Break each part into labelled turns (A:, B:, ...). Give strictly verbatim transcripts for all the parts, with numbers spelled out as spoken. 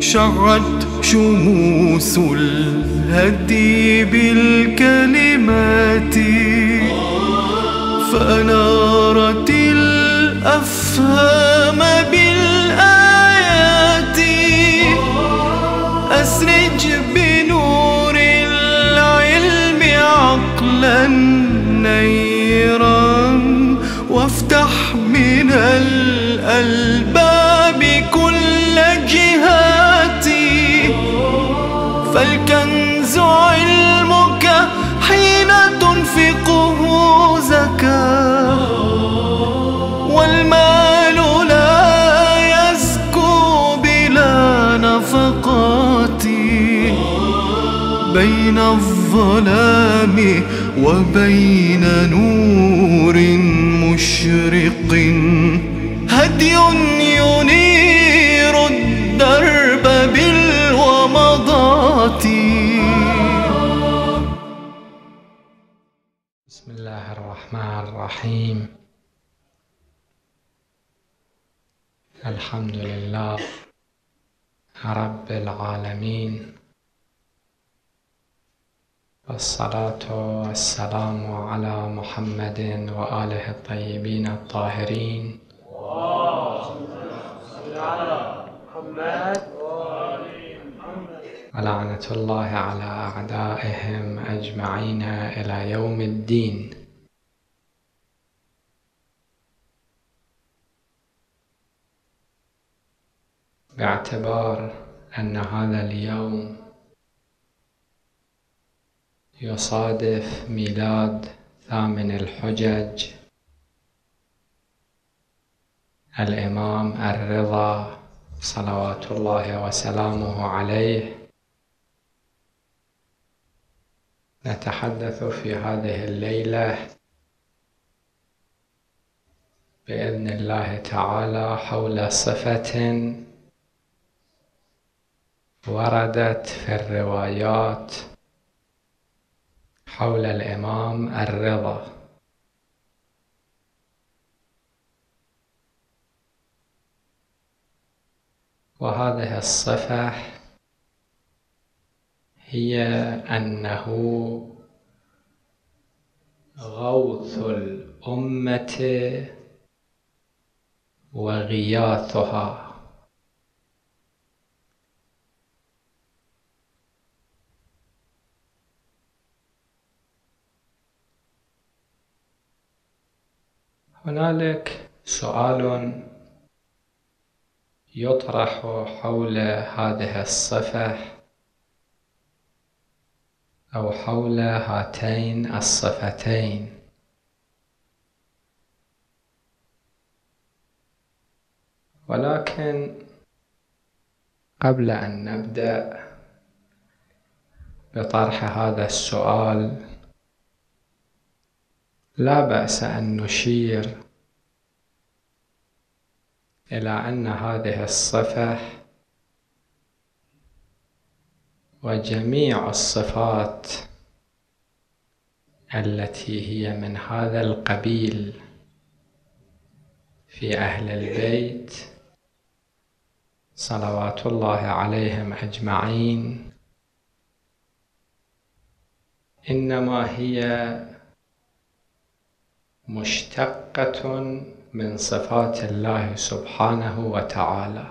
A: شعت شموس الهدي بالكلمات فأنارت الأفهام بالآيات. أسرج بنور العلم عقلا نيرا وافتح من الألباب كل جهاتي. فالكنز علمك حين تنفقه زكاة، والمال لا يزكو بلا نفقات. بين الظلام وبين نور مشرق هدي ينير الدرب بالومضات.
B: بسم الله الرحمن الرحيم. الحمد لله رب العالمين، والصلاة والسلام على محمد وآله الطيبين الطاهرين. ولعنة الله على أعدائهم أجمعين إلى يوم الدين. باعتبار أن هذا اليوم يصادف ميلاد ثامن الحجج الإمام الرضا صلوات الله وسلامه عليه، نتحدث في هذه الليلة بإذن الله تعالى حول صفة وردت في الروايات حول الإمام الرضا. وهذه الصفة هي أنه غوث الأمة وغياثها. هنالك سؤال يطرح حول هذه الصفة أو حول هاتين الصفتين، ولكن قبل أن نبدأ بطرح هذا السؤال لا بأس أن نشير إلى أن هذه الصفة وجميع الصفات التي هي من هذا القبيل في أهل البيت صلوات الله عليهم أجمعين إنما هي مشتقة من صفات الله سبحانه وتعالى.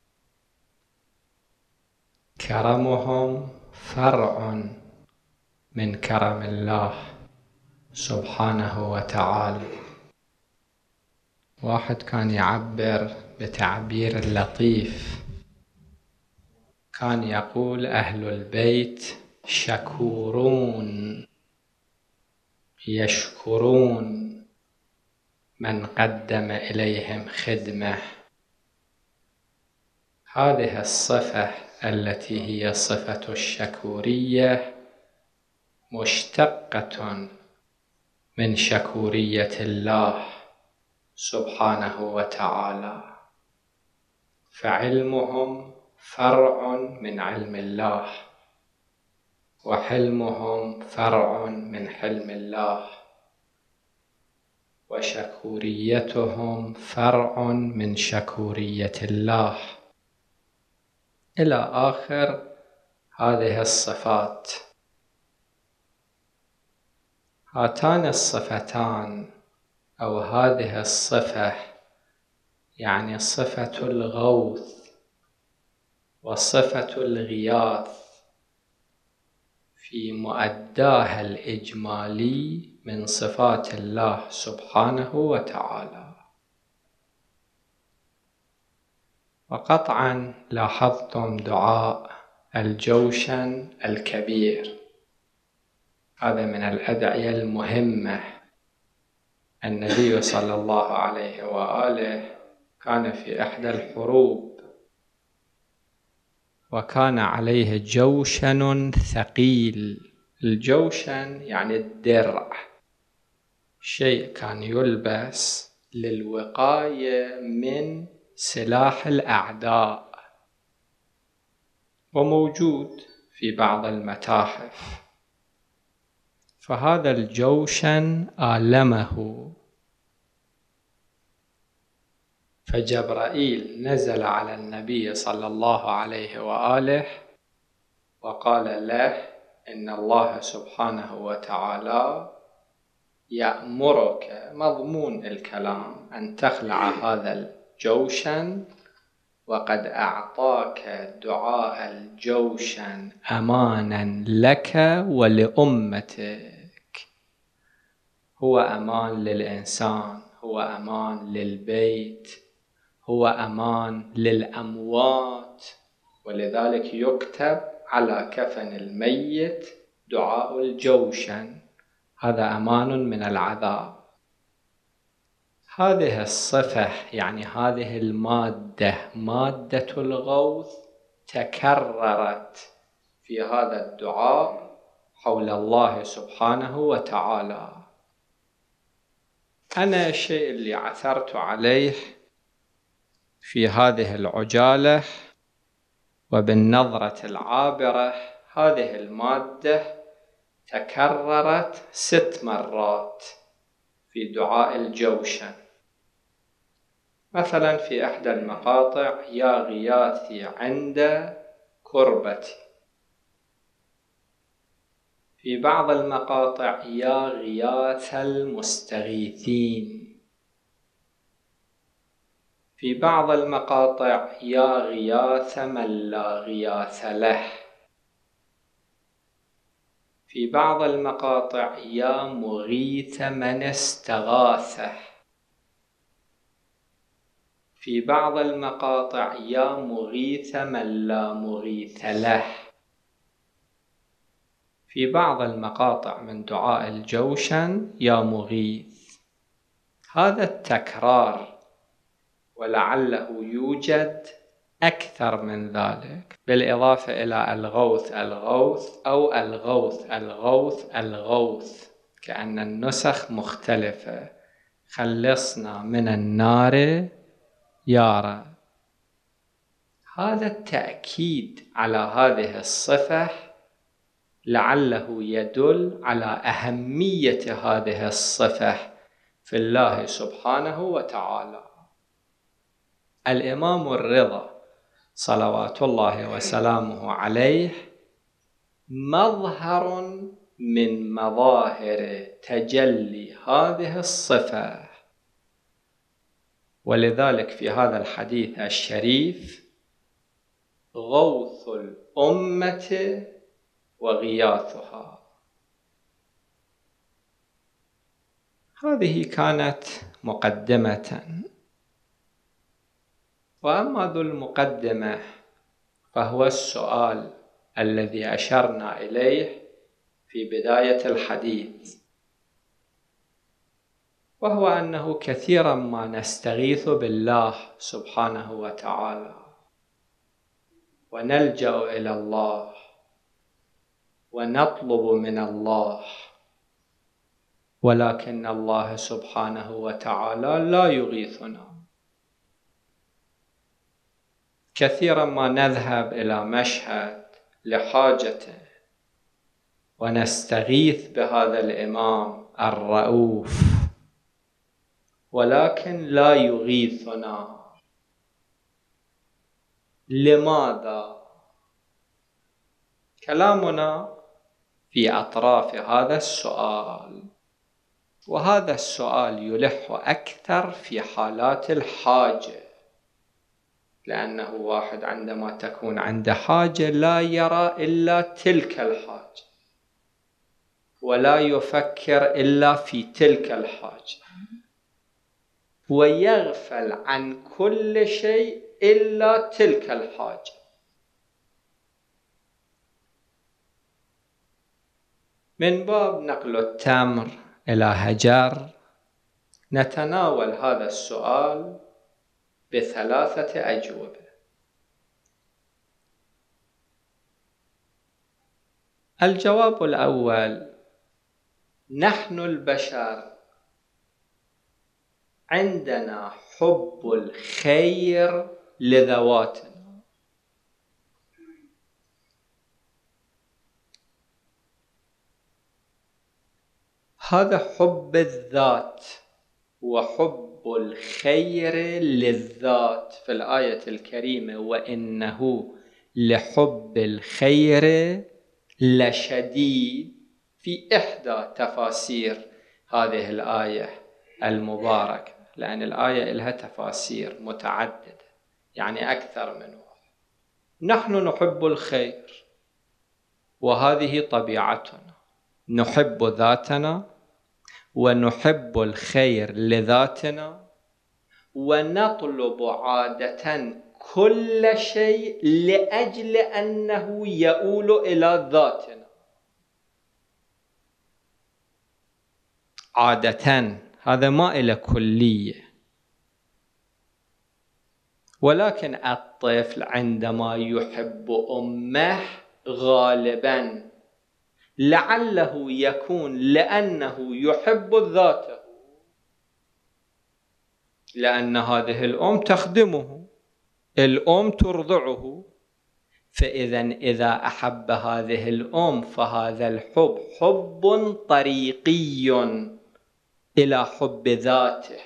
B: كرمهم فرع من كرم الله سبحانه وتعالى. واحد كان يعبر بتعبير لطيف، كان يقول أهل البيت شكورون يشكرون من قدم إليهم خدمة. هذه الصفة التي هي صفة الشكورية مشتقة من شكورية الله سبحانه وتعالى، فعلمهم فرع من علم الله، وحلمهم فرع من حلم الله، وشكوريتهم فرع من شكورية الله. إلى آخر هذه الصفات. هاتان الصفتان أو هذه الصفة، يعني صفة الغوث وصفة الغياث، في مؤداها الإجمالي من صفات الله سبحانه وتعالى. وقطعا لاحظتم دعاء الجوشن الكبير، هذا من الأدعية المهمة. النبي صلى الله عليه وآله كان في إحدى الحروب وكان عليه جوشن ثقيل. الجوشن يعني الدرع، شيء كان يلبس للوقاية من سلاح الأعداء، وموجود في بعض المتاحف. فهذا الجوشن آلمه، فجبرائيل نزل على النبي صلى الله عليه وآله وقال له إن الله سبحانه وتعالى يأمرك، مضمون الكلام، أن تخلع هذا الجوشن، وقد أعطاك دعاء الجوشن أمانا لك ولأمتك. هو أمان للإنسان، هو أمان للبيت، هو أمان للأموات، ولذلك يكتب على كفن الميت دعاء الجوشن، هذا أمان من العذاب. هذه الصفة يعني هذه المادة، مادة الغوث، تكررت في هذا الدعاء حول الله سبحانه وتعالى. أنا الشيء اللي عثرت عليه في هذه العجالة وبالنظرة العابرة، هذه المادة تكررت ست مرات في دعاء الجوشن. مثلا في إحدى المقاطع: يا غياثي عند كربتي. في بعض المقاطع: يا غياث المستغيثين. في بعض المقاطع: يا غياث من لا غياث له. في بعض المقاطع: يا مغيث من استغاثه. في بعض المقاطع: يا مغيث من لا مغيث له. في بعض المقاطع من دعاء الجوشن: يا مغيث. هذا التكرار، ولعله يوجد أكثر من ذلك، بالإضافة إلى الغوث الغوث أو الغوث الغوث الغوث، كأن النسخ مختلفة. خلصنا من النار يا رب. هذا التأكيد على هذه الصفة لعله يدل على أهمية هذه الصفة في الله سبحانه وتعالى. الإمام الرضا صلوات الله وسلامه عليه مظهر من مظاهر تجلي هذه الصفة، ولذلك في هذا الحديث الشريف: غوث الأمة وغياثها. هذه كانت مقدمة. وأما ذو المقدمة فهو السؤال الذي أشرنا إليه في بداية الحديث، وهو أنه كثيرا ما نستغيث بالله سبحانه وتعالى ونلجأ إلى الله ونطلب من الله، ولكن الله سبحانه وتعالى لا يغيثنا. كثيرا ما نذهب إلى مشهد لحاجته ونستغيث بهذا الإمام الرؤوف، ولكن لا يغيثنا. لماذا؟ كلامنا في أطراف هذا السؤال، وهذا السؤال يلح أكثر في حالات الحاجة، لأنه واحد عندما تكون عنده حاجة لا يرى إلا تلك الحاجة ولا يفكر إلا في تلك الحاجة، ويغفل عن كل شيء إلا تلك الحاجة. من باب نقل التمر إلى هجر نتناول هذا السؤال بثلاثة أجوبة. الجواب الأول: نحن البشر عندنا حب الخير لذواتنا. هذا حب الذات وحب الخير للذات في الآية الكريمة: وإنه لحب الخير لشديد، في إحدى تفاسير هذه الآية المباركة، لأن الآية لها تفاسير متعددة، يعني أكثر من واحد. نحن نحب الخير، وهذه طبيعتنا، نحب ذاتنا ونحب الخير لذاتنا، ونطلب عادة كل شيء لأجل أنه يؤول إلى ذاتنا. عادة هذا ما إلى كلية، ولكن الطفل عندما يحب أمه غالبا لعله يكون لأنه يحب ذاته، لأن هذه الأم تخدمه، الأم ترضعه، فإذا إذا أحب هذه الأم فهذا الحب حب طريقي إلى حب ذاته.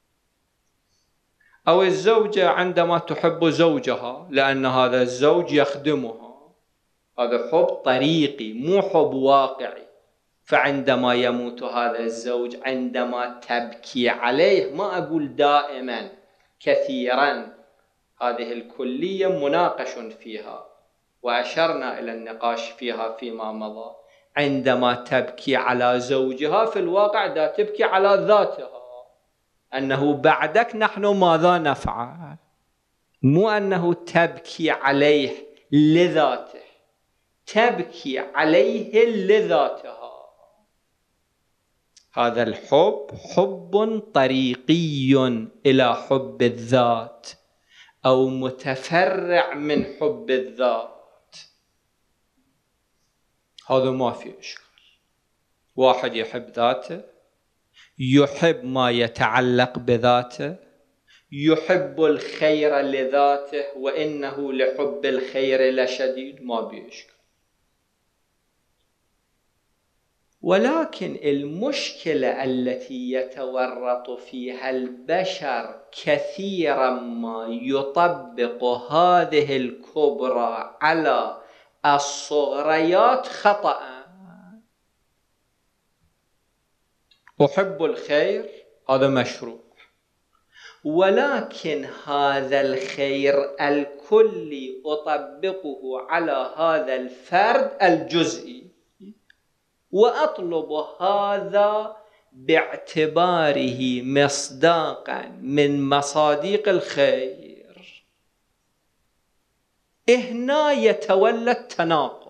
B: أو الزوجة عندما تحب زوجها لأن هذا الزوج يخدمها، هذا حب طريقي مو حب واقعي. فعندما يموت هذا الزوج عندما تبكي عليه، ما أقول دائما، كثيرا، هذه الكلية مناقش فيها وأشرنا إلى النقاش فيها فيما مضى. عندما تبكي على زوجها في الواقع دا تبكي على ذاتها، أنه بعدك نحن ماذا نفعل، مو أنه تبكي عليه لذاته، تبكي عليه لذاتها. هذا الحب حب طريقي إلى حب الذات، أو متفرع من حب الذات. هذا ما في إشكال. واحد يحب ذاته، يحب ما يتعلق بذاته، يحب الخير لذاته، وإنه لحب الخير لشديد، ما بيشكل. ولكن المشكلة التي يتورط فيها البشر كثيرا ما يطبق هذه الكبرى على الصغريات خطأ. أحب الخير، هذا مشروع، ولكن هذا الخير الكلي أطبقه على هذا الفرد الجزئي، وأطلب هذا باعتباره مصداقا من مصاديق الخير. هنا يتولى التناقض.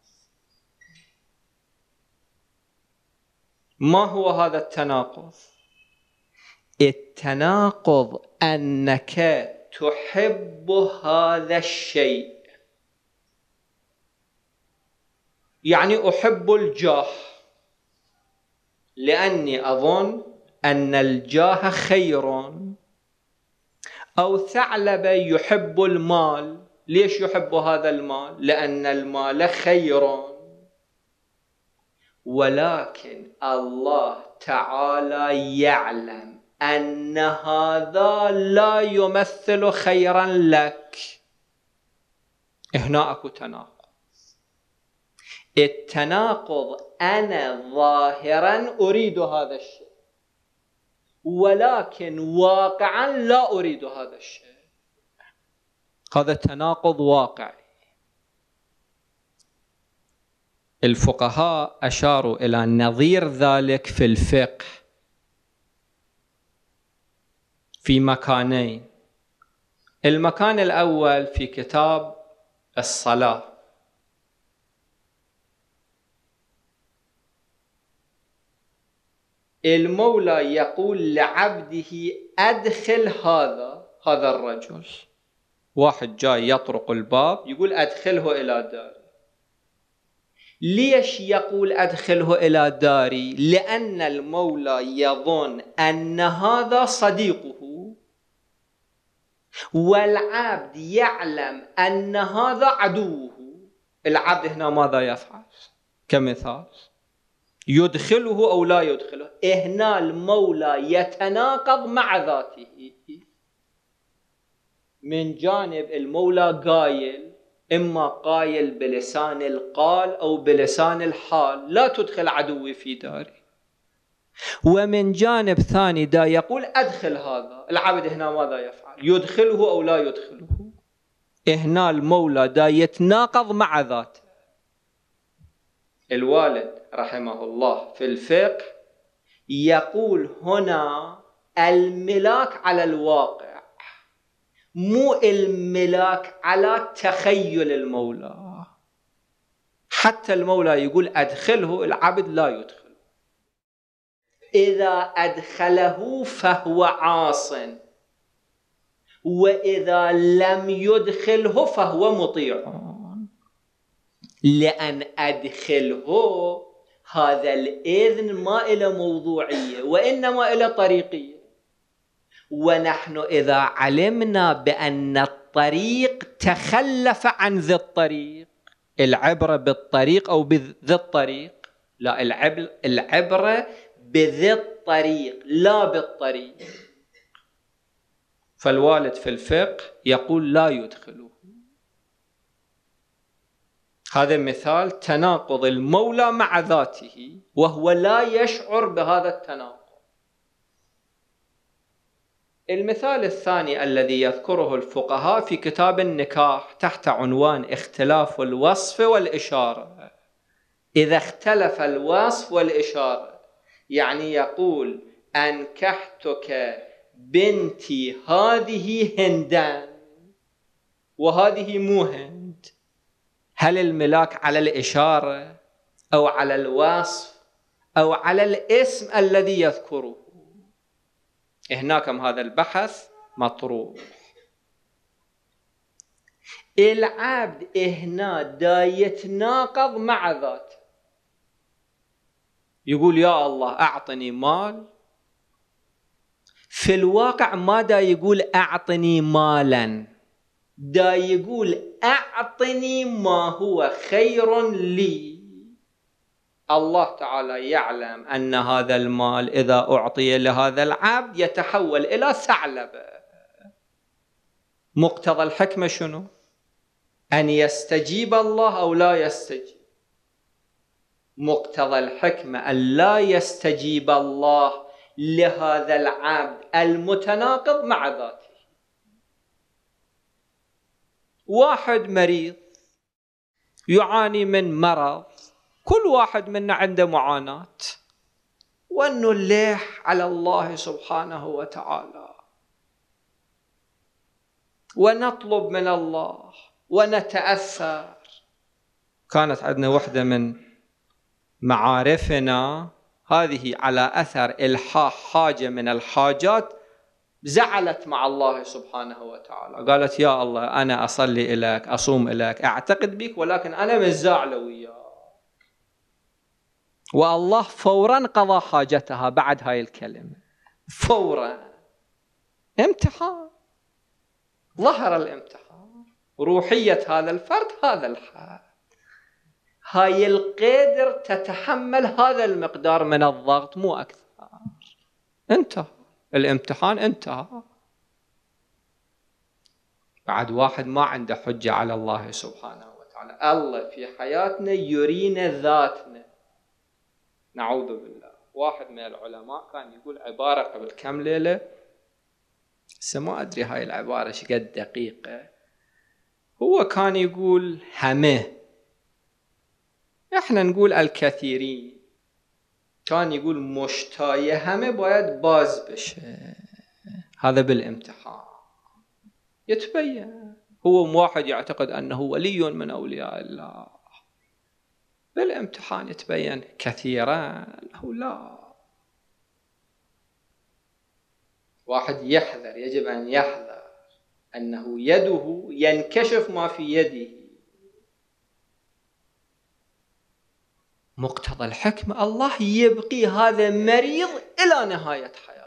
B: ما هو هذا التناقض؟ التناقض أنك تحب هذا الشيء، يعني أحب الجاه لأني أظن أن الجاه خير. أو ثعلب يحب المال، ليش يحب هذا المال؟ لأن المال خير. ولكن الله تعالى يعلم أن هذا لا يمثل خيرا لك. هنا أكو تناقض. التناقض أنا ظاهرا أريد هذا الشيء ولكن واقعا لا أريد هذا الشيء، هذا تناقض واقعي. الفقهاء أشاروا إلى نظير ذلك في الفقه في مكانين. المكان الأول في كتاب الصلاة، المولى يقول لعبده أدخل هذا هذا الرجل، واحد جاي يطرق الباب يقول أدخله إلى داري. ليش يقول أدخله إلى داري؟ لأن المولى يظن أن هذا صديقه والعبد يعلم أن هذا عدوه. العبد هنا ماذا يفعل؟ كمثال يدخله أو لا يدخله. هنا المولى يتناقض مع ذاته. من جانب المولى قايل، إما قايل بلسان القال أو بلسان الحال، لا تدخل عدوي في داري. ومن جانب ثاني دا يقول أدخل هذا. العبد هنا ماذا يفعل؟ يدخله أو لا يدخله؟ هنا المولى دا يتناقض مع ذاته. الوالد رحمه الله في الفقه يقول هنا الملاك على الواقع، مو الملاك على تخيل المولى. حتى المولى يقول أدخله، العبد لا يدخله. إذا أدخله فهو عاص، وإذا لم يدخله فهو مطيع. لأن أدخله هذا الإذن ما إلى موضوعية وإنما إلى طريقية. ونحن إذا علمنا بأن الطريق تخلف عن ذي الطريق، العبرة بالطريق أو بذي الطريق؟ لا، العبرة بذي الطريق لا بالطريق. فالوالد في الفقه يقول لا يدخله. هذا مثال تناقض المولى مع ذاته وهو لا يشعر بهذا التناقض. المثال الثاني الذي يذكره الفقهاء في كتاب النكاح تحت عنوان اختلاف الوصف والإشارة. إذا اختلف الوصف والإشارة، يعني يقول أنكحتك بنتي هذه هندان وهذه مو هند، هل الملاك على الإشارة أو على الوصف أو على الاسم الذي يذكره؟ هناكم هذا البحث مطروح. العبد هنا دا يتناقض مع ذاته، يقول يا الله أعطني مال، في الواقع ما دا يقول أعطني مالا، دا يقول أعطني ما هو خير لي. الله تعالى يعلم أن هذا المال إذا أعطي لهذا العبد يتحول إلى ثعلبة. مقتضى الحكمة شنو؟ أن يستجيب الله أو لا يستجيب. مقتضى الحكمة أن لا يستجيب الله لهذا العبد المتناقض مع ذاته. واحد مريض يعاني من مرض، كل واحد منا عنده معاناة، ونلح على الله سبحانه وتعالى ونطلب من الله ونتأثر. كانت عندنا وحدة من معارفنا هذه على أثر إلحاح حاجة من الحاجات زعلت مع الله سبحانه وتعالى، قالت يا الله أنا أصلي إليك، أصوم إليك، أعتقد بك، ولكن أنا مش زعلة وياك. والله فورا قضى حاجتها بعد هاي الكلمة، فورا. امتحان، ظهر الامتحان، روحية هذا الفرد هذا الحال، هاي القدر تتحمل هذا المقدار من الضغط مو أكثر. انتهى الامتحان، انتهى. بعد واحد ما عنده حجة على الله سبحانه وتعالى. وتعالى. الله في حياتنا يرينا ذاتنا، نعوذ بالله. واحد من العلماء كان يقول عبارة قبل كم ليلة، هسه ما أدري هاي العبارة شقد دقيقة. هو كان يقول همه، احنا نقول الكثيرين، كان يقول مشتاي همه باید باز بشه. هذا بالامتحان يتبين. هو واحد يعتقد أنه ولي من أولياء الله، بالامتحان يتبين كثيرا أنه لا. واحد يحذر، يجب أن يحذر أنه يده ينكشف ما في يده. مقتضى الحكمة الله يبقي هذا مريض إلى نهاية حياته.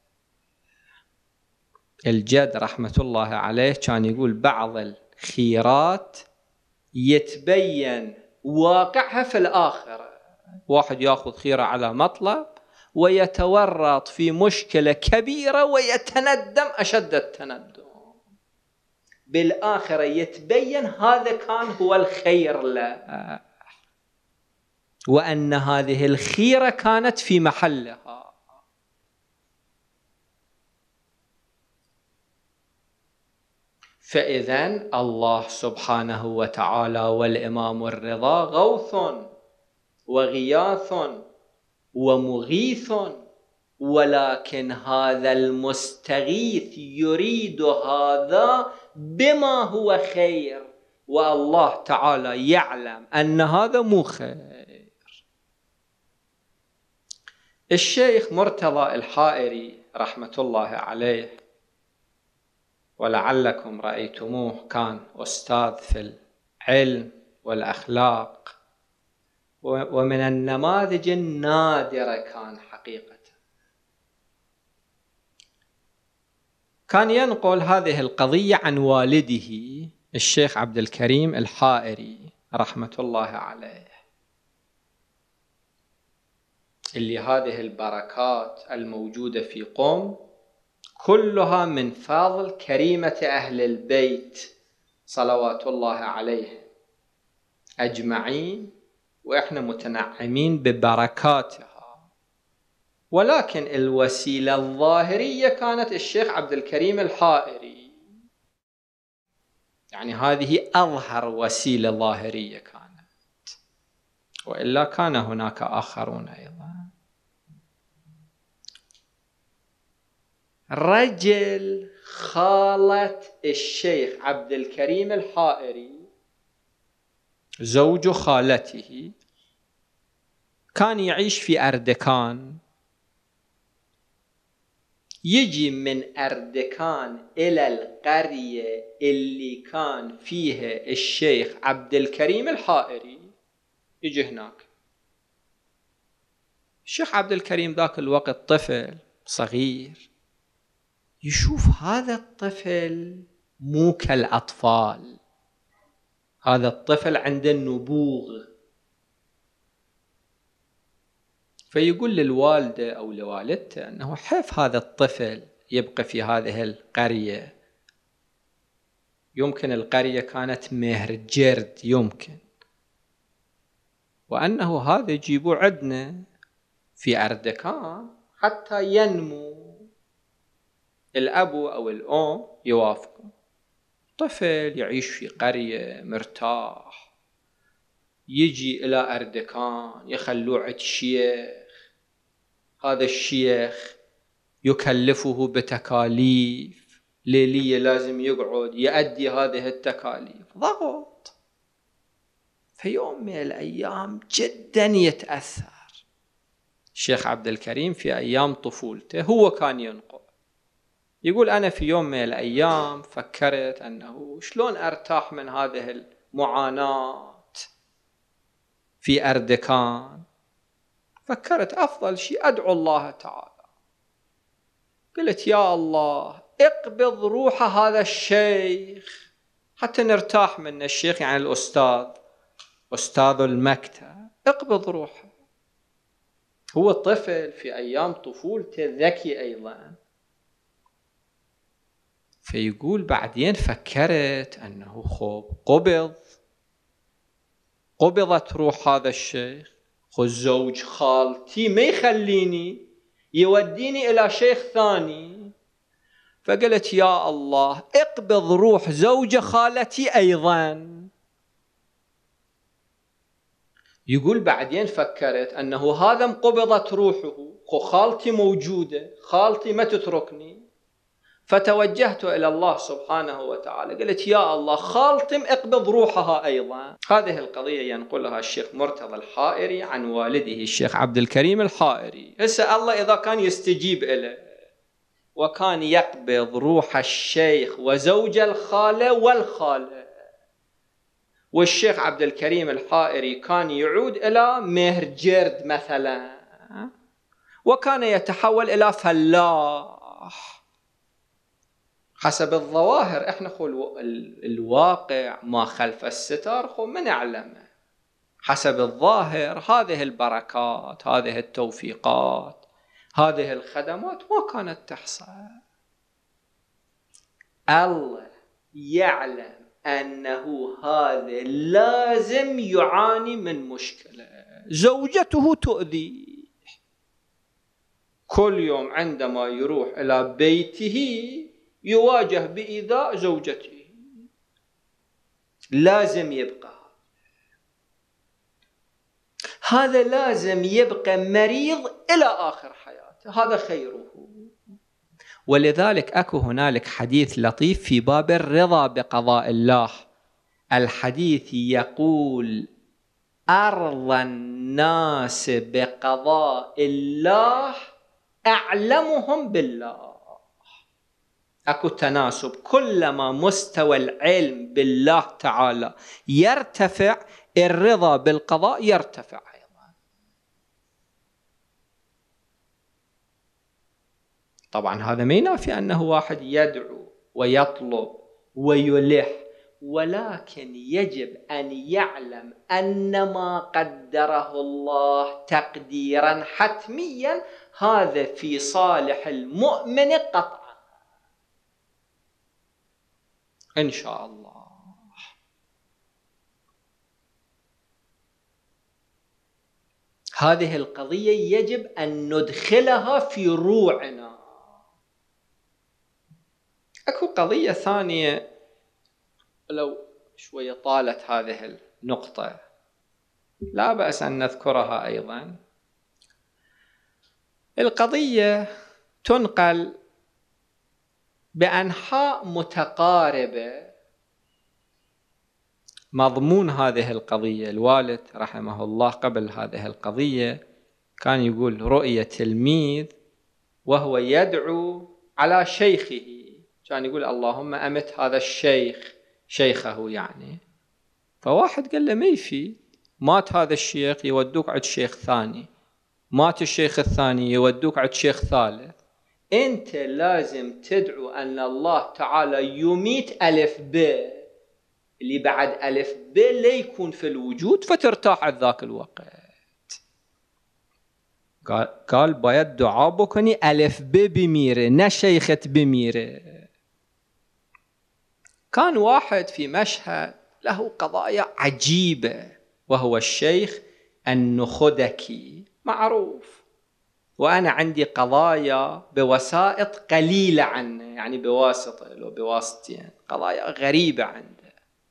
B: الجد رحمة الله عليه كان يقول بعض الخيرات يتبين واقعها في الآخرة. واحد يأخذ خيرة على مطلب ويتورط في مشكلة كبيرة ويتندم أشد التندم، بالآخرة يتبين هذا كان هو الخير له، وأن هذه الخيرة كانت في محلها. فإذن الله سبحانه وتعالى والإمام الرضا غوث وغياث ومغيث، ولكن هذا المستغيث يريد هذا بما هو خير، والله تعالى يعلم أن هذا مو خير. الشيخ مرتضى الحائري رحمة الله عليه، ولعلكم رأيتموه، كان أستاذ في العلم والأخلاق، ومن النماذج النادرة كان حقيقة. كان ينقل هذه القضية عن والده الشيخ عبد الكريم الحائري رحمة الله عليه، اللي هذه البركات الموجودة في قم كلها من فضل كريمة أهل البيت صلوات الله عليه أجمعين، وإحنا متنعمين ببركاتها. ولكن الوسيلة الظاهرية كانت الشيخ عبد الكريم الحائري، يعني هذه أظهر وسيلة ظاهرية كانت، وإلا كان هناك آخرون أيضا. رجل خالة الشيخ عبد الكريم الحائري، زوج خالته، كان يعيش في أردكان. يجي من أردكان إلى القرية اللي كان فيها الشيخ عبد الكريم الحائري، يجي هناك. الشيخ عبد الكريم ذاك الوقت طفل صغير، يشوف هذا الطفل مو كالأطفال، هذا الطفل عنده النبوغ. فيقول للوالدة أو لوالدته أنه حيف هذا الطفل يبقى في هذه القرية، يمكن القرية كانت مهر جرد يمكن، وأنه هذا يجيبوا عندنا في أردكان حتى ينمو. الأب أو الأم يوافقوا، طفل يعيش في قرية مرتاح، يجي إلى أردكان يخلوه عند شيخ، هذا الشيخ يكلفه بتكاليف ليلية، لازم يقعد يؤدي هذه التكاليف، ضغط. في يوم من الأيام جدا يتأثر الشيخ عبد الكريم في أيام طفولته. هو كان ينقل، يقول أنا في يوم من الأيام فكرت أنه شلون أرتاح من هذه المعاناة في أردكان. فكرت أفضل شيء أدعو الله تعالى، قلت يا الله اقبض روح هذا الشيخ حتى نرتاح منه. الشيخ يعني الأستاذ، أستاذ المكتب، اقبض روحه. هو طفل في أيام طفولته، ذكي أيضا. فيقول بعدين فكرت أنه خوب قبض، قبضت روح هذا الشيخ، خو زوج خالتي ما يخليني يوديني إلى شيخ ثاني، فقلت يا الله اقبض روح زوج خالتي أيضا. يقول بعدين فكرت أنه هذا انقبضت روحه، خو خالتي موجودة، خالتي ما تتركني، فتوجهت إلى الله سبحانه وتعالى، قلت يا الله خالتي اقبض روحها أيضا. هذه القضية ينقلها الشيخ مرتضى الحائري عن والده الشيخ عبد الكريم الحائري. هسه الله إذا كان يستجيب إليه وكان يقبض روح الشيخ وزوج الخالة والخالة، والشيخ عبد الكريم الحائري كان يعود إلى مهرجرد مثلا، وكان يتحول إلى فلاح حسب الظواهر. احنا خو الواقع ما خلف الستار خو ما نعلمه، حسب الظاهر هذه البركات، هذه التوفيقات، هذه الخدمات ما كانت تحصل. الله يعلم أنه هذا لازم يعاني من مشكلة، زوجته تؤذي كل يوم، عندما يروح إلى بيته يواجه بإيذاء زوجته، لازم يبقى هذا لازم يبقى مريض إلى آخر حياته، هذا خيره. ولذلك أكو هنالك حديث لطيف في باب الرضا بقضاء الله. الحديث يقول أرضى الناس بقضاء الله أعلمهم بالله. أكو تناسب، كلما مستوى العلم بالله تعالى يرتفع الرضا بالقضاء يرتفع أيضا. طبعا هذا ما ينافي أنه واحد يدعو ويطلب ويلح، ولكن يجب أن يعلم أن ما قدره الله تقديرا حتميا هذا في صالح المؤمن قطعا إن شاء الله. هذه القضية يجب أن ندخلها في روعنا. أكو قضية ثانية لو شوية طالت هذه النقطة لا بأس أن نذكرها أيضا. القضية تنقل بأنحاء متقاربة. مضمون هذه القضية، الوالد رحمه الله قبل هذه القضية كان يقول رؤية تلميذ وهو يدعو على شيخه، كان يقول اللهم أمت هذا الشيخ، شيخه يعني. فواحد قال له ما يفيد، مات هذا الشيخ يودوك عند شيخ ثاني، مات الشيخ الثاني يودوك عند شيخ ثالث، أنت لازم تدعو أن الله تعالى يميت ألف ب، اللي بعد ألف ب لا يكون في الوجود فترتاح عند ذاك الوقت. قال قال باید دعا بکنی ألف ب بمیره نه شیخت بمیره. كان واحد في مشهد له قضايا عجيبة وهو الشيخ النخدكي معروف، وأنا عندي قضايا بوسائط قليلة عنه، يعني بواسطة لو بواسطتين، قضايا غريبة عنده.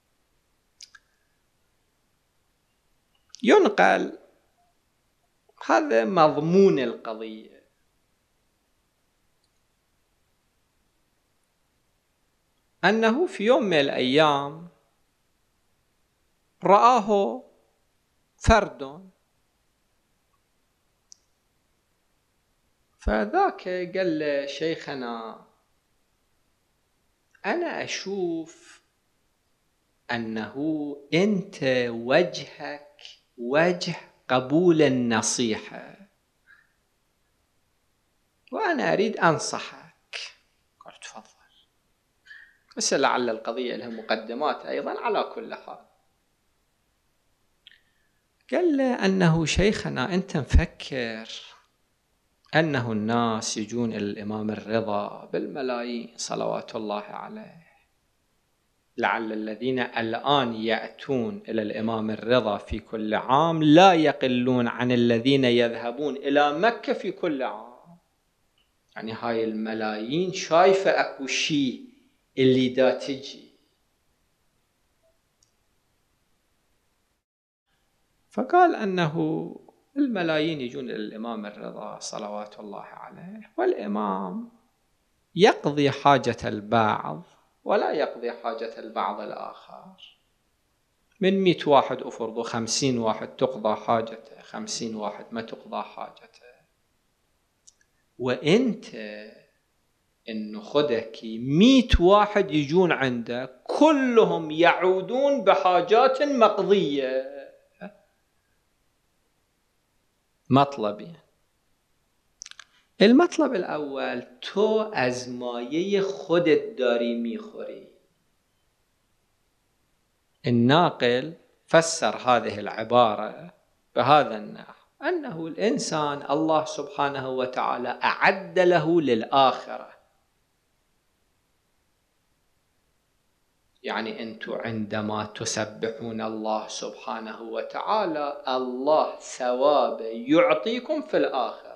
B: ينقل هذا مضمون القضية. أنه في يوم من الأيام رآه فرد، فذاك قال له شيخنا أنا أشوف أنه أنت وجهك وجه قبول النصيحة، وأنا أريد أنصحك. قال تفضل، بس لعل القضية لها مقدمات أيضا. على كل حال قال له أنه شيخنا أنت مفكر أنه الناس يجون إلى الإمام الرضا بالملايين صلوات الله عليه، لعل الذين الآن يأتون إلى الإمام الرضا في كل عام لا يقلون عن الذين يذهبون إلى مكة في كل عام. يعني هاي الملايين شايفة أكو شيء اللي دا تجي. فقال أنه الملايين يجون إلى الإمام الرضا صلوات الله عليه، والإمام يقضي حاجة البعض ولا يقضي حاجة البعض الآخر. من مئة واحد أفرض خمسين واحد تقضى حاجته، خمسين واحد ما تقضى حاجته. وإنت إنه خدك مئة واحد يجون عندك كلهم يعودون بحاجات مقضية. مطلبين. المطلب الأول، تو از مایه خودت داری میخوری. الناقل فسر هذه العبارة بهذا النحو، أنه الإنسان الله سبحانه وتعالى أعد له للآخرة. يعني أنتم عندما تسبحون الله سبحانه وتعالى الله ثواب يعطيكم في الآخرة.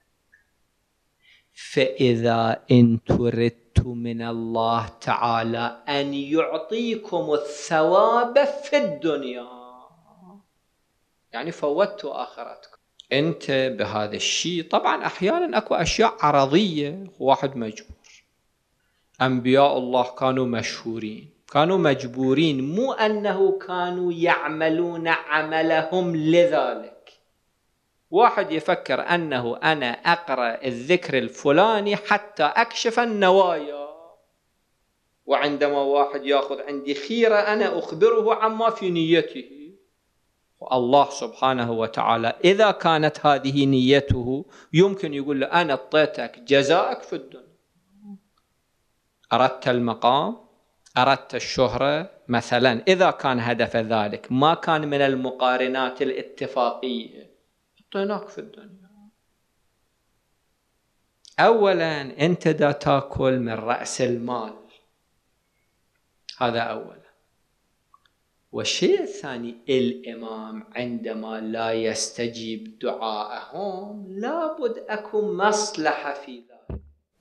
B: فإذا إن تردت من الله تعالى أن يعطيكم الثواب في الدنيا، يعني فوتوا آخرتكم. أنت بهذا الشيء طبعا أحيانا أكو أشياء عرضية، واحد مجبور. أنبياء الله كانوا مشهورين، كانوا مجبورين، مو أنه كانوا يعملون عملهم لذلك. واحد يفكر أنه أنا أقرأ الذكر الفلاني حتى أكشف النوايا، وعندما واحد يأخذ عندي خيرة أنا أخبره عما في نيته. والله سبحانه وتعالى إذا كانت هذه نيته يمكن يقول له أنا أعطيتك جزاءك في الدنيا. أردت المقام، أردت الشهرة مثلا، إذا كان هدف ذلك ما كان من المقارنات الاتفاقية، أعطيناك في الدنيا. أولا أنت دا تأكل من رأس المال، هذا أولا. والشيء الثاني، الإمام عندما لا يستجيب دعاءهم لابد أكون مصلحة في ذلك.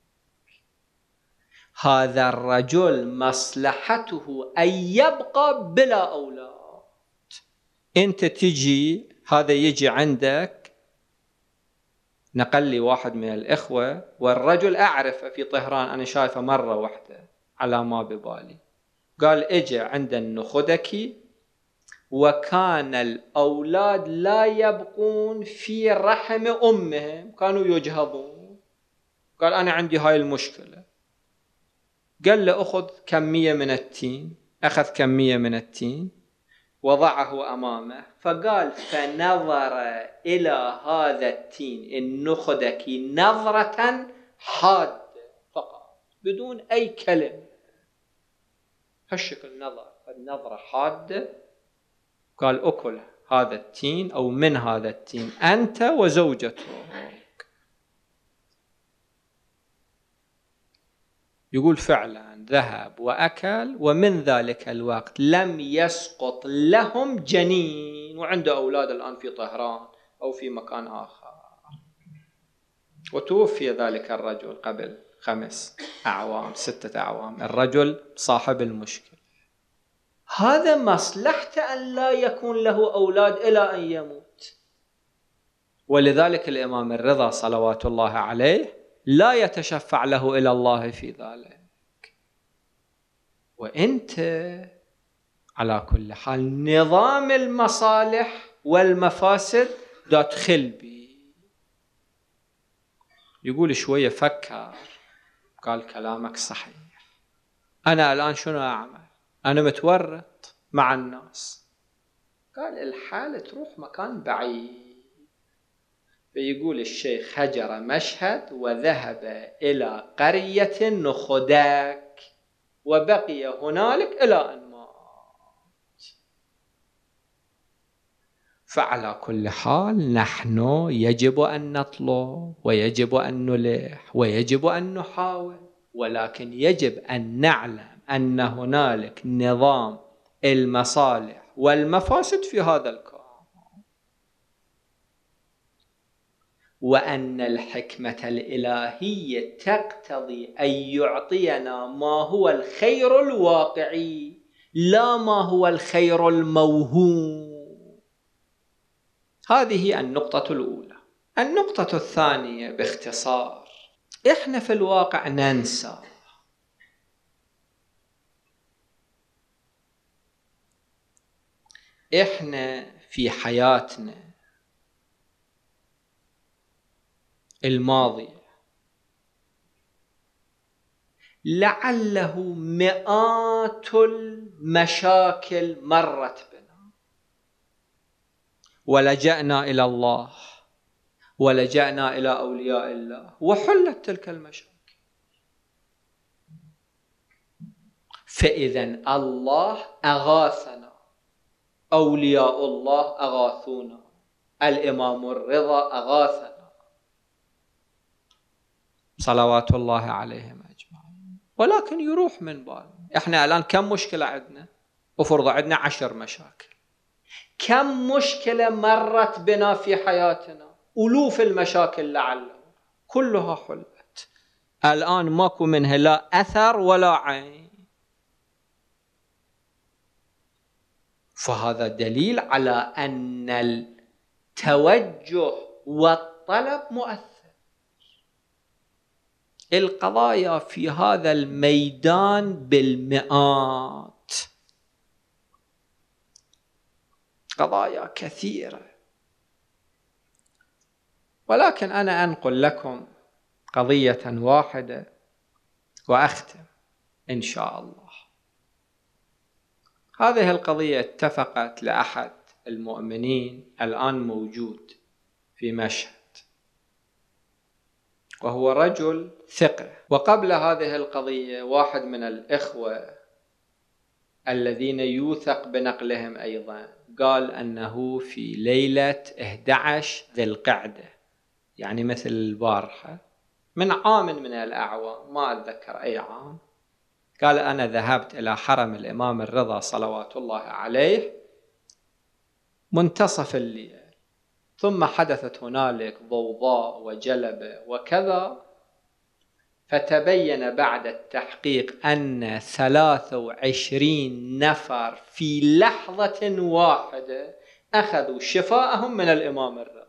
B: هذا الرجل مصلحته أن يبقى بلا أولاد. أنت تجي، هذا يجي عندك، نقل لي واحد من الإخوة والرجل أعرفه في طهران، أنا شايفه مرة واحدة على ما ببالي، قال إجي عند النخدكي وكان الأولاد لا يبقون في رحم أمهم، كانوا يجهضون. قال أنا عندي هاي المشكلة. قال له أخذ كمية من التين، أخذ كمية من التين وضعه أمامه، فقال فنظر إلى هذا التين النخدكي نظرة حادة فقط بدون أي كلمة، هالشكل نظر، النظرة حادة. قال أكل هذا التين أو من هذا التين أنت وزوجتك. يقول فعلا ذهب وأكل، ومن ذلك الوقت لم يسقط لهم جنين، وعنده أولاد الآن في طهران أو في مكان آخر. وتوفي ذلك الرجل قبل خمس أعوام ستة أعوام، الرجل صاحب المشكلة. هذا مصلحته أن لا يكون له أولاد إلى أن يموت. ولذلك الإمام الرضا صلوات الله عليه لا يتشفع له إلى الله في ذلك. وأنت على كل حال نظام المصالح والمفاسد دا تخل بي. يقول شوية فكر، قال كلامك صحيح، أنا الآن شنو أعمل؟ أنا متورط مع الناس. قال الحال تروح مكان بعيد. فيقول الشيخ هجر مشهد وذهب إلى قرية نخدك وبقي هنالك إلى أن مات. فعلى كل حال نحن يجب أن نطلب ويجب أن نلح ويجب أن نحاول، ولكن يجب أن نعلم أن هنالك نظام المصالح والمفاسد في هذا الكون، وأن الحكمة الإلهية تقتضي أن يعطينا ما هو الخير الواقعي لا ما هو الخير الموهوم. هذه النقطة الأولى. النقطة الثانية باختصار، إحنا في الواقع ننسى إحنا في حياتنا الماضية لعله مئات المشاكل مرت بنا، ولجأنا إلى الله ولجأنا إلى أولياء الله وحلت تلك المشاكل. فإذن الله أغاثنا، أولياء الله أغاثونا، الإمام الرضا أغاثنا صلوات الله عليهم أجمعين. ولكن يروح من بالنا إحنا الآن كم مشكلة عندنا؟ أفرض عندنا عشر مشاكل، كم مشكلة مرت بنا في حياتنا؟ ألوف المشاكل لعله كلها حلت، الآن ماكو منها لا أثر ولا عين. فهذا دليل على أن التوجه والطلب مؤثر. القضايا في هذا الميدان بالمئات، قضايا كثيرة. ولكن أنا أنقل لكم قضية واحدة وأختم إن شاء الله. هذه القضية اتفقت لأحد المؤمنين الآن موجود في مشهد، وهو رجل ثقة. وقبل هذه القضية واحد من الإخوة الذين يوثق بنقلهم أيضا قال أنه في ليلة أحد عشر ذي القعدة، يعني مثل البارحة من عام من الأعوام، ما أتذكر أي عام، قال أنا ذهبت إلى حرم الإمام الرضا صلوات الله عليه منتصف الليل، ثم حدثت هنالك ضوضاء وجلبة وكذا، فتبين بعد التحقيق أن ثلاثة وعشرين نفر في لحظة واحدة أخذوا شفاءهم من الإمام الرضا.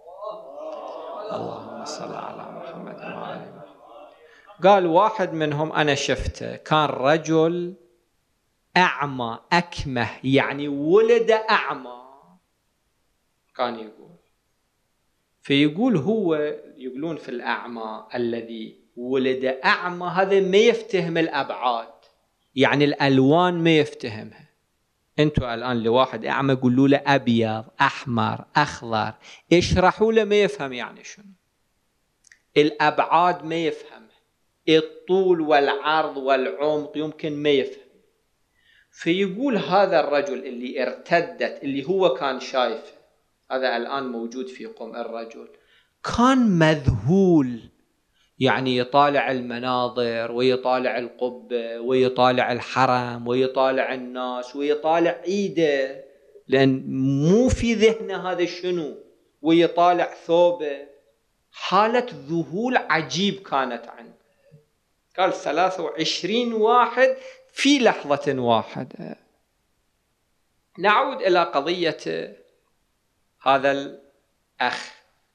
B: اللهم صل على محمد وعلى محمد. قال واحد منهم أنا شفته كان رجل أعمى أكمه، يعني ولد أعمى، كان يقول فيقول هو يقولون في الأعمى الذي ولد أعمى هذا ما يفتهم الأبعاد، يعني الألوان ما يفتهمها. أنتوا الآن لواحد أعمى قولوا له أبيض أحمر أخضر، اشرحوا له ما يفهم يعني شنو، الأبعاد ما يفهم، الطول والعرض والعمق يمكن ما يفهم. فيقول هذا الرجل اللي ارتدت اللي هو كان شايفه، هذا الآن موجود في قم الرجل، كان مذهول، يعني يطالع المناظر ويطالع القبة ويطالع الحرم ويطالع الناس ويطالع عيده، لأن مو في ذهنه هذا شنو، ويطالع ثوبه، حالة ذهول عجيب كانت عنده. قال ثلاثة وعشرين واحد في لحظة واحدة. نعود إلى قضية هذا الأخ.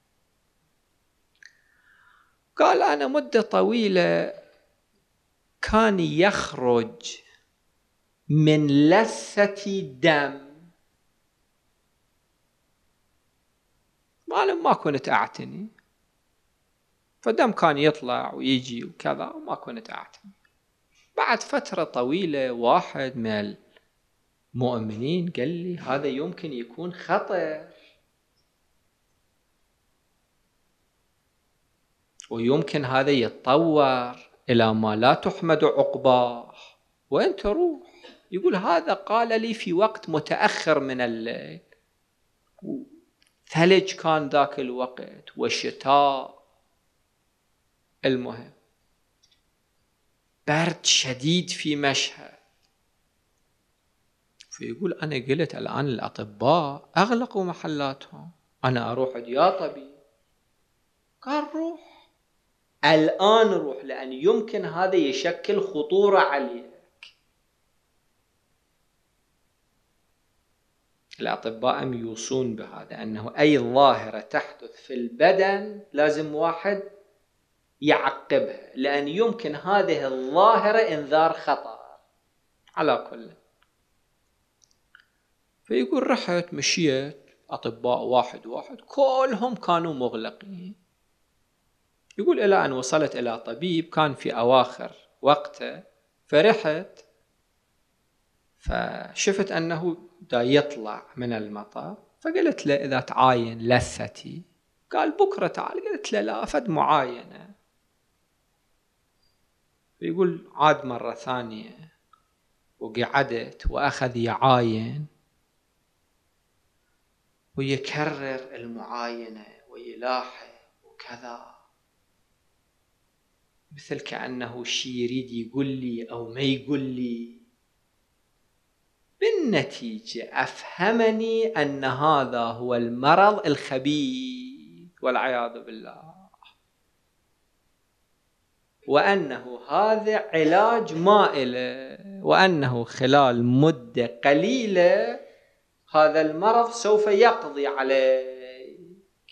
B: قال أنا مدة طويلة كان يخرج من لثتي دم، أنا ما كنت أعتني، فدم كان يطلع ويجي وكذا وما كنت أعتني. بعد فترة طويلة واحد من المؤمنين قال لي هذا يمكن يكون خطر، ويمكن هذا يتطور إلى ما لا تحمد عقباه وأنت روح. يقول هذا قال لي في وقت متأخر من الليل، ثلج كان ذاك الوقت وشتاء. المهم برد شديد في مشهد. فيقول أنا قلت الآن الأطباء أغلقوا محلاتهم، أنا أروح يا طبيب. قال روح الآن، روح، لأن يمكن هذا يشكل خطورة عليك. الأطباء يوصون بهذا، أنه أي ظاهرة تحدث في البدن لازم واحد يعقبها، لأن يمكن هذه الظاهرة إنذار خطر. على كل، فيقول رحت مشيت أطباء واحد واحد كلهم كانوا مغلقين. يقول إلى أن وصلت إلى طبيب كان في أواخر وقته، فرحت فشفت أنه دا يطلع من المطار، فقلت له إذا تعاين لثتي. قال بكرة تعال. قلت له لا، أفد معاينة. فيقول عاد مرة ثانية وقعدت وأخذ يعاين ويكرر المعاينة ويلاحظ وكذا، مثل كأنه شيء يريد يقول لي أو ما يقول لي. بالنتيجة أفهمني أن هذا هو المرض الخبيث والعياذ بالله، وأنه هذا علاج ما إله، وأنه خلال مدة قليلة هذا المرض سوف يقضي عليك.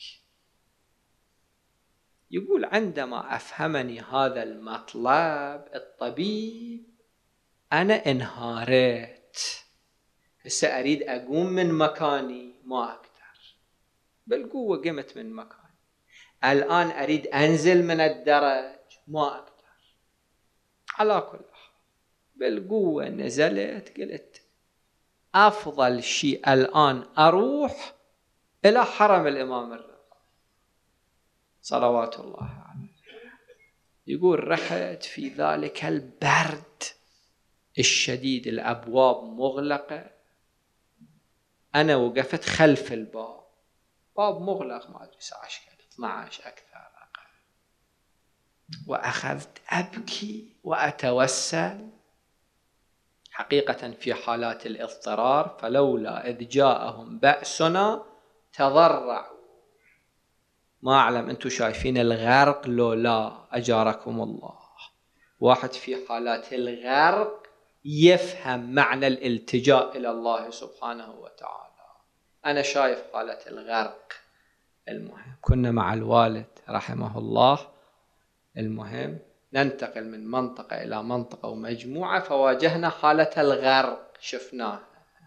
B: يقول عندما أفهمني هذا المطلب الطبيب أنا انهارت. هسه أريد أقوم من مكاني ما أقدر، بالقوة قمت من مكاني. الآن أريد أنزل من الدرج ما أقدر. على كل حال بالقوة نزلت. قلت أفضل شيء الآن أروح إلى حرم الإمام الرضا صلوات الله عليه. يقول رحت في ذلك البرد الشديد، الأبواب مغلقة، أنا وقفت خلف الباب، باب مغلق ما أدري ساعة اثنا عشر أكثر أقل، وأخذت أبكي وأتوسل. حقيقة في حالات الاضطرار فلولا إذ جاءهم بأسنا تضرعوا. ما أعلم أنتم شايفين الغرق لو لا، أجاركم الله. واحد في حالات الغرق يفهم معنى الالتجاء إلى الله سبحانه وتعالى. أنا شايف حالة الغرق. المهم كنا مع الوالد رحمه الله، المهم ننتقل من منطقة إلى منطقة ومجموعة، فواجهنا حالة الغرق شفناها،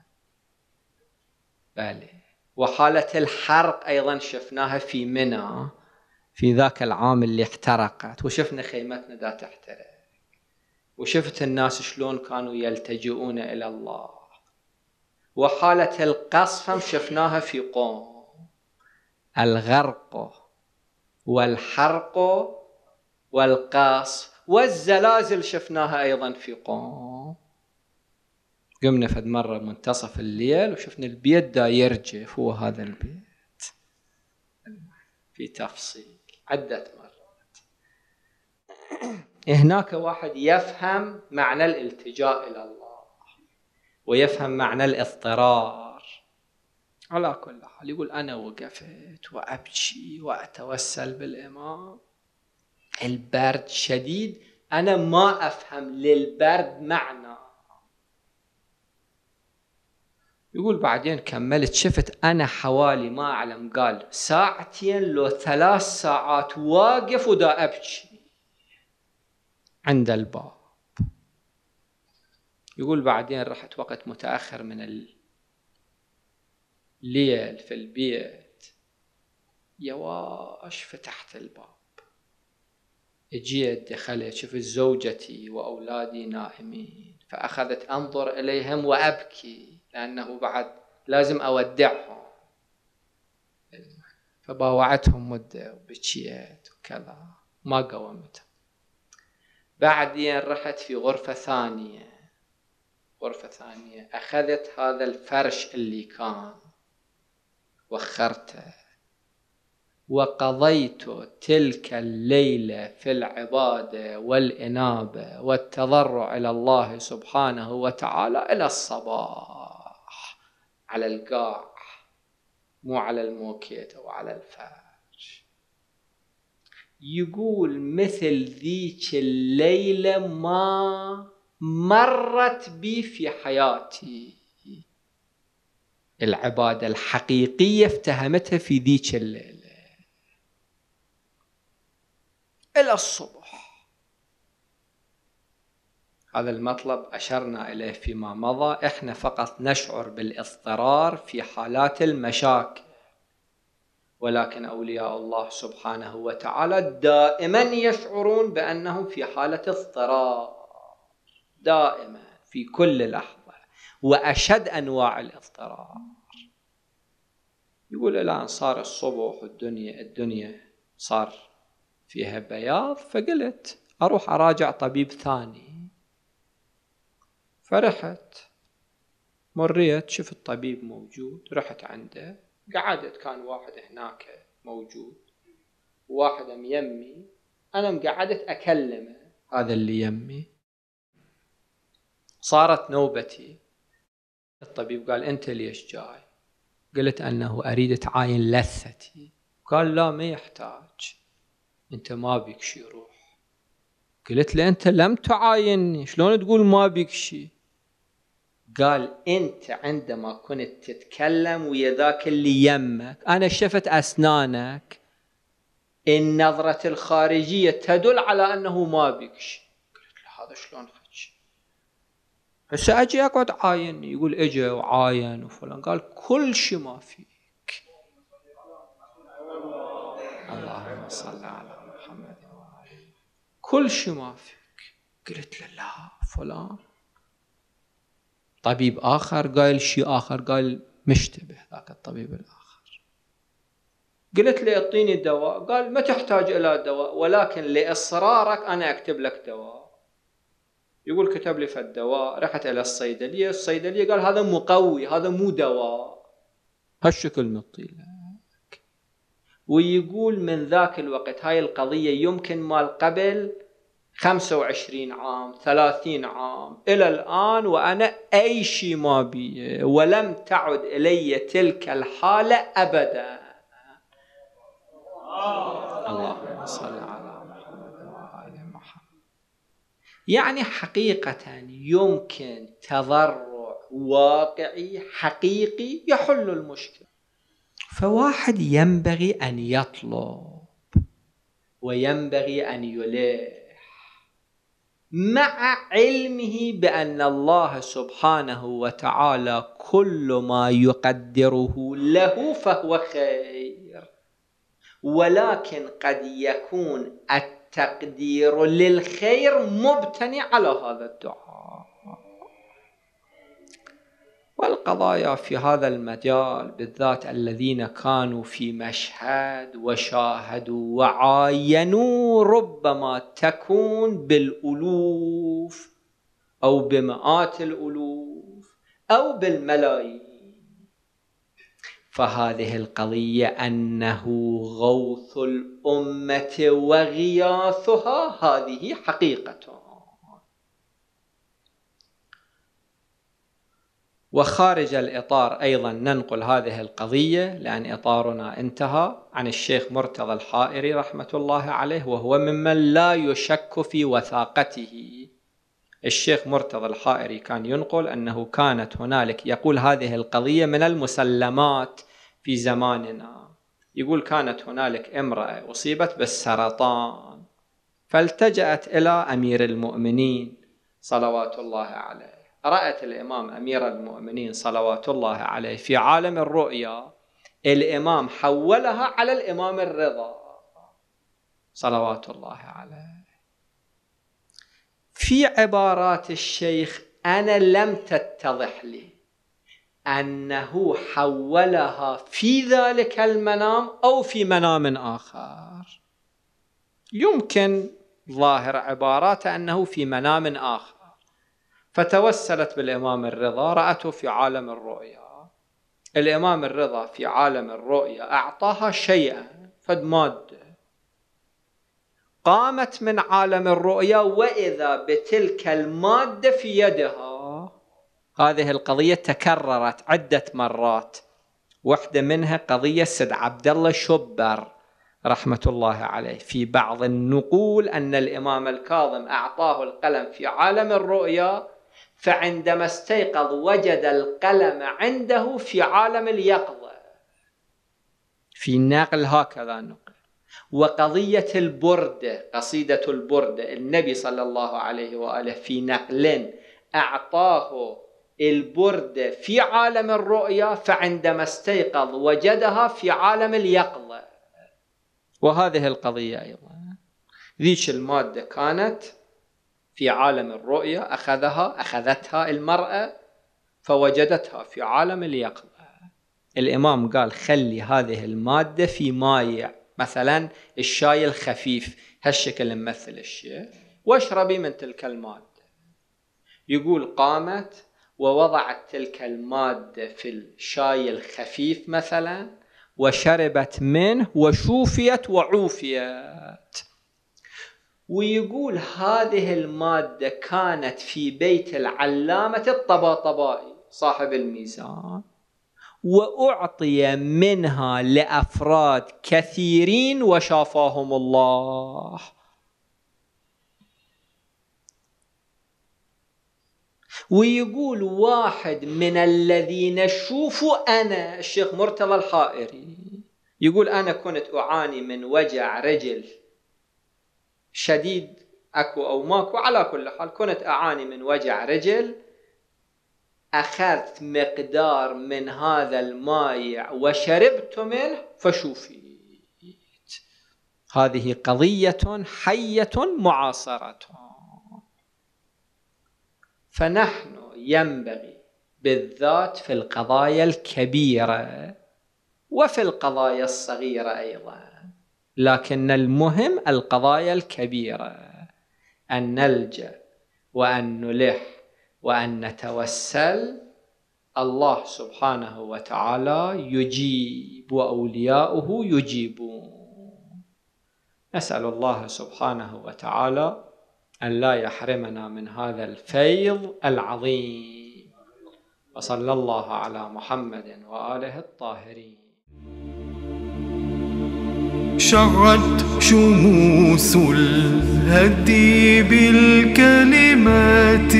B: بله، وحالة الحرق أيضا شفناها في منى في ذاك العام اللي احترقت، وشفنا خيمتنا دا تحترق، وشفت الناس شلون كانوا يلتجئون إلى الله. وحالة القصف شفناها في قوم. الغرق والحرق والقصف والزلازل شفناها أيضا في قوم. قمنا فد مرة منتصف الليل وشفنا البيت دا يرجف، هو هذا البيت في تفصيل عدة مرات. هناك واحد يفهم معنى الالتجاء إلى الله ويفهم معنى الاضطرار. على كل حال يقول أنا وقفت وأبكي وأتوسل بالإمام. البرد شديد، أنا ما أفهم للبرد معنى. يقول بعدين كملت شفت أنا حوالي ما أعلم قال ساعتين لو ثلاث ساعات واقف ودا أبكي عند الباب. يقول بعدين رحت وقت متأخر من الليل في البيت، يواش فتحت الباب، اجيت دخلت شفت زوجتي وأولادي نائمين، فأخذت أنظر إليهم وأبكي لأنه بعد لازم أودعهم، فباوعتهم مدة وبكيت وكذا ما قومت. بعدين رحت في غرفة ثانية غرفة ثانية أخذت هذا الفرش اللي كان وخرته وقضيت تلك الليلة في العبادة والإنابة والتضرع إلى الله سبحانه وتعالى إلى الصباح، على القاع مو على الموكيت أو على الفرش. يقول مثل ذيك الليلة ما مرت بي في حياتي. العبادة الحقيقية افتهمتها في ذيك الليلة إلى الصبح. هذا المطلب أشرنا إليه فيما مضى. إحنا فقط نشعر بالاضطرار في حالات المشاكل، ولكن أولياء الله سبحانه وتعالى دائما يشعرون بأنهم في حالة اضطرار دائما في كل لحظة، وأشد أنواع الاضطرار. يقول الآن صار الصبح والدنيا الدنيا صار فيها بياض، فقلت أروح أراجع طبيب ثاني. فرحت مريت شفت الطبيب موجود، رحت عنده قعدت، كان واحد هناك موجود واحد يمي، أنا مقعدت أكلمه هذا اللي يمي. صارت نوبتي، الطبيب قال أنت ليش جاي؟ قلت أنه أريد تعاين لثتي. قال لا ما يحتاج، أنت ما بيك شي روح. قلت له أنت لم تعاينني، شلون تقول ما بيك شي؟ قال أنت عندما كنت تتكلم ويا ذاك اللي يمك أنا شفت أسنانك، النظرة الخارجية تدل على أنه ما بيك شي. قلت له هذا شلون فج؟ هسه أجي أقعد عاينني. يقول أجي وعاين وفلان، قال كل شي ما فيك. اللهم صل على محمد وآله. كل شي ما فيك. قلت له لا فلان. طبيب آخر قال شيء آخر، قال مشتبه ذاك الطبيب الآخر. قلت له اعطيني دواء، قال ما تحتاج إلى دواء، ولكن لإصرارك أنا أكتب لك دواء. يقول كتب لي فالدواء، رحت إلى الصيدلية، الصيدلية قال هذا مقوي، هذا مو دواء، هالشكل نطيلك. ويقول من ذاك الوقت هاي القضية يمكن مال قبل خمسة وعشرين عام ثلاثين عام إلى الآن، وأنا أي شيء ما بي، ولم تعد إلي تلك الحالة أبدا. اللهم صل على محمد وآل محمد. يعني حقيقة يمكن تضرع واقعي حقيقي يحل المشكلة. فواحد ينبغي أن يطلب وينبغي أن يلح مع علمه بأن الله سبحانه وتعالى كل ما يقدره له فهو خير، ولكن قد يكون التقدير للخير مبتني على هذا الدعاء. والقضايا في هذا المجال بالذات الذين كانوا في مشهد وشاهدوا وعاينوا ربما تكون بالألوف أو بمئات الألوف أو بالملايين. فهذه القضية أنه غوث الأمة وغياثها هذه حقيقة. وخارج الإطار أيضا ننقل هذه القضية، لأن إطارنا انتهى، عن الشيخ مرتضى الحائري رحمة الله عليه، وهو ممن لا يشك في وثاقته. الشيخ مرتضى الحائري كان ينقل أنه كانت هنالك، يقول هذه القضية من المسلمات في زماننا، يقول كانت هنالك امرأة أصيبت بالسرطان، فالتجأت إلى أمير المؤمنين صلوات الله عليه. رأت الإمام أمير المؤمنين صلوات الله عليه في عالم الرؤيا، الإمام حولها على الإمام الرضا صلوات الله عليه. في عبارات الشيخ أنا لم تتضح لي أنه حولها في ذلك المنام أو في منام آخر. يمكن ظاهر عباراته أنه في منام آخر، فتوسلت بالإمام الرضا، رأته في عالم الرؤيا. الإمام الرضا في عالم الرؤيا أعطاها شيئا، فد مادة قامت من عالم الرؤيا، وإذا بتلك المادة في يدها. هذه القضية تكررت عدة مرات، واحدة منها قضية سيد عبد الله شبر رحمة الله عليه. في بعض النقول أن الإمام الكاظم أعطاه القلم في عالم الرؤيا، فعندما استيقظ وجد القلم عنده في عالم اليقظة، في نقل هكذا نقل. وقضية البردة، قصيدة البردة، النبي صلى الله عليه وآله في نقل أعطاه البردة في عالم الرؤيا، فعندما استيقظ وجدها في عالم اليقظة. وهذه القضية أيضا ذيك المادة كانت في عالم الرؤيا، أخذها أخذتها المرأة فوجدتها في عالم اليقظة. الإمام قال خلي هذه المادة في مايع، مثلا الشاي الخفيف هالشكل نمثل الشيء، واشربي من تلك المادة. يقول قامت ووضعت تلك المادة في الشاي الخفيف مثلا، وشربت منه وشوفيت وعوفيت. ويقول هذه المادة كانت في بيت العلامة الطباطبائي صاحب الميزان، وأعطي منها لأفراد كثيرين وشافاهم الله. ويقول واحد من الذين شوفوا أنا الشيخ مرتضى الحائري، يقول أنا كنت أعاني من وجع رجل شديد، أكو أو ماكو، على كل حال كنت أعاني من وجع رجل، أخذت مقدار من هذا المايع وشربت منه فشوفيت. هذه قضية حية معاصرة. فنحن ينبغي بالذات في القضايا الكبيرة وفي القضايا الصغيرة أيضا، لكن المهم القضايا الكبيرة أن نلجأ وأن نلح وأن نتوسل. الله سبحانه وتعالى يجيب وأولياؤه يجيبون. نسأل الله سبحانه وتعالى أن لا يحرمنا من هذا الفيض العظيم. وصلى الله على محمد وآله الطاهرين.
A: شعت شموس الهدي بالكلمات،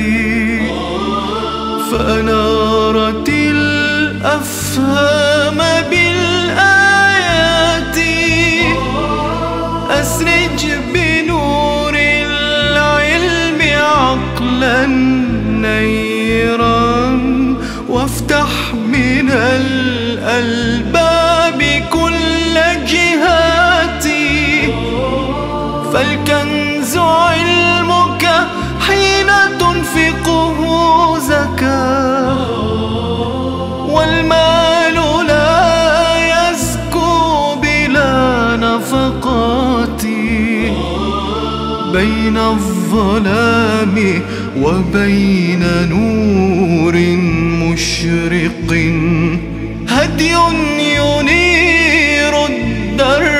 A: فأنارت الأفهام بالآيات. أسرج بنور العلم عقلا نيرا، وافتح من الألباب كل جهاتي. فالكنز علمك حين تنفقه زكاة، والمال لا يزكو بلا نفقات. بين الظلام وبين نور مشرق هدي ينير الدرب